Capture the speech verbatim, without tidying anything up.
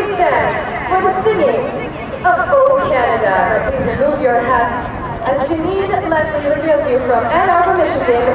please stand for the singing of O Canada. Now please remove your hats as Janine Leslie reveals you from Ann Arbor, Michigan,